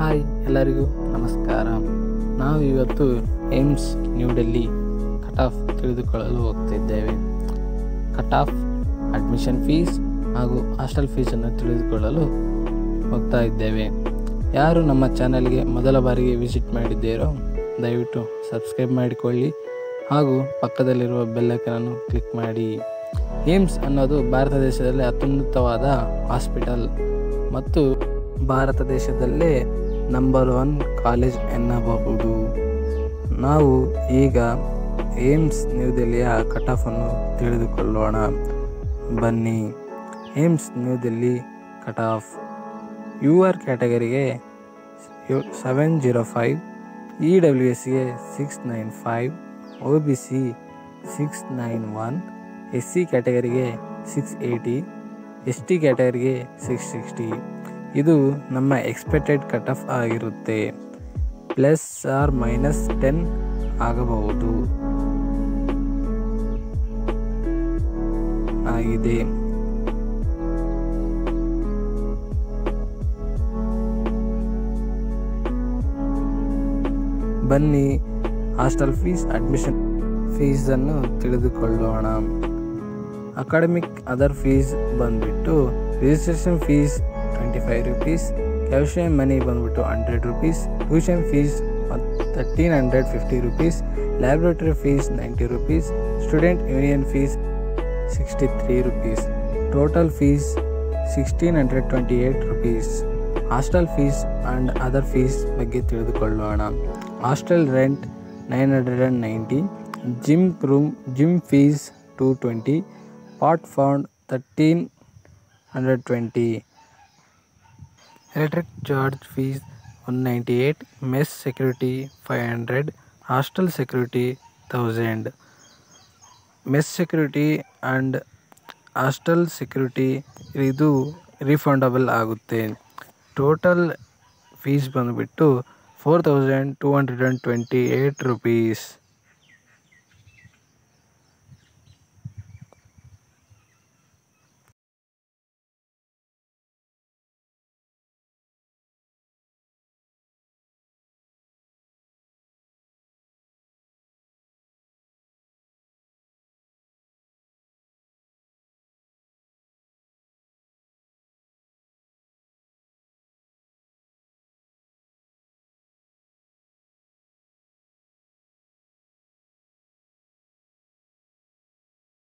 Hi ಎಲ್ಲರಿಗೂ ನಮಸ್ಕಾರ. ನಾವು ಇವತ್ತು AIIMS New Delhi cut off ತಿಳಿದುಕೊಳ್ಳಲು ಹೋಗ್ತಿದ್ದೇವೆ. ಕಟ್ ಆಫ್, ಅಡ್ಮಿಷನ್ ಫೀಸ್ ಹಾಗೂ ಹಾಸ್ಟೆಲ್ ಫೀಸನ್ನು ತಿಳಿದುಕೊಳ್ಳಲು ಹೋಗ್ತಾ ಇದ್ದೇವೆ. ಯಾರು ನಮ್ಮ ಚಾನಲ್ಗೆ ಮೊದಲ ಬಾರಿಗೆ ವಿಸಿಟ್ ಮಾಡಿದ್ದೀರೋ ದಯವಿಟ್ಟು ಸಬ್ಸ್ಕ್ರೈಬ್ ಮಾಡಿಕೊಳ್ಳಿ ಹಾಗೂ ಪಕ್ಕದಲ್ಲಿರುವ ಬೆಲ್ ಐಕಾನ್ ಕ್ಲಿಕ್ ಮಾಡಿ. ಏಮ್ಸ್ ಅನ್ನೋದು ಭಾರತ ದೇಶದಲ್ಲಿ ಅತ್ಯುನ್ನತವಾದ ಹಾಸ್ಪಿಟಲ್ ಮತ್ತು ಭಾರತ ದೇಶದಲ್ಲೇ ನಂಬರ್ 1 ಕಾಲೇಜ್ ಎನ್ನಬಹುದು. ನಾವು ಈಗ ಏಮ್ಸ್ ನ್ಯೂ ದೆಲ್ಲಿಯ ಕಟ್ ಆಫನ್ನು ತಿಳಿದುಕೊಳ್ಳೋಣ ಬನ್ನಿ. AIIMS New Delhi cut off UR ಕ್ಯಾಟಗರಿಗೆ 705, EWSಗೆ 695, OBC 691, SC ಕ್ಯಾಟಗರಿಗೆ 680, ST ಕ್ಯಾಟಗರಿಗೆ 660. ಇದು ನಮ್ಮ ಎಕ್ಸ್ಪೆಕ್ಟೆಡ್ ಕಟ್ ಆಫ್ ಆಗಿರುತ್ತೆ. +or-10 ಆಗಬಹುದು ಆಗಿದೆ. ಬನ್ನಿ ಹಾಸ್ಟೆಲ್ ಫೀಸ್, ಅಡ್ಮಿಷನ್ ಫೀಸನ್ನು ತಿಳಿದುಕೊಳ್ಳೋಣ. ಅಕಾಡೆಮಿಕ್ ಅದರ್ ಫೀಸ್ ಬಂದ್ಬಿಟ್ಟು registration fees 25 rupees, cash money ಬಂದ್ಬಿಟ್ಟು 100 rupees, tuition fees 1350 rupees, laboratory fees 90 rupees, student union fees 63 rupees, total fees 1628 rupees. Hostel fees and other fees ಬಗ್ಗೆ ತಿಳಿದುಕೊಳ್ಳೋಣ. Hostel rent 990, gym fees 220, pot found 1320, electric charge fees 198, mess security 500, hostel security 1000. Mess security and hostel security ಇದು refundable ಆಗುತ್ತೆ. Total fees ಬಂದುಬಿಟ್ಟು 4228 rupees.